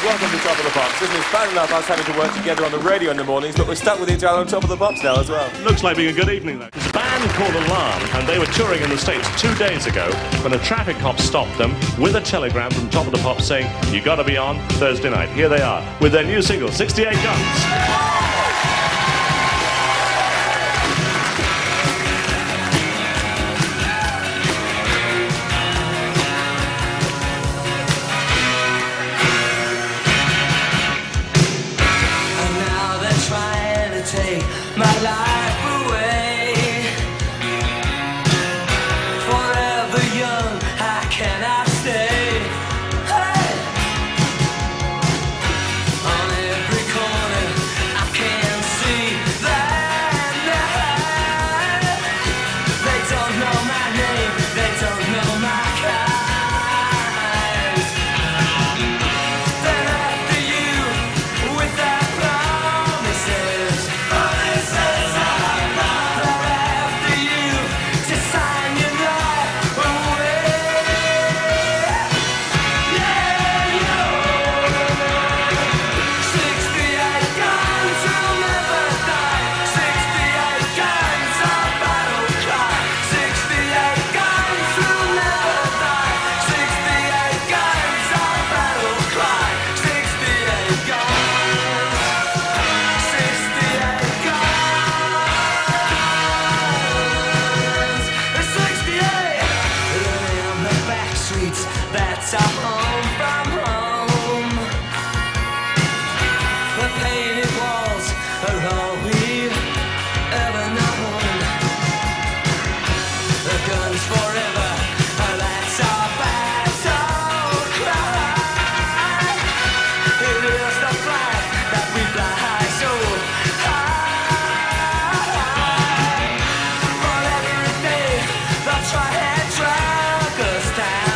welcome to Top of the Pops. Isn't it bad enough us having to work together on the radio in the mornings, but we're stuck with each other on Top of the Pops now as well. Looks like being a good evening, though. There's a band called Alarm, and they were touring in the States 2 days ago when a traffic cop stopped them with a telegram from Top of the Pops saying, "You gotta be on Thursday night." Here they are with their new single, 68 Guns. Take my life away. Forever young, how can I stay? Hey! On every corner, I can see that night. They don't know my name, they don't know my kind. Then after you, with that promises. That's our home from home. The painted walls are all we've ever known. The guns forever, that's our battle cry. It is the flag that we fly so high. But every day they'll try and drag us down.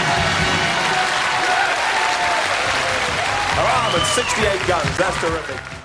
Alarm and 68 Guns, that's terrific.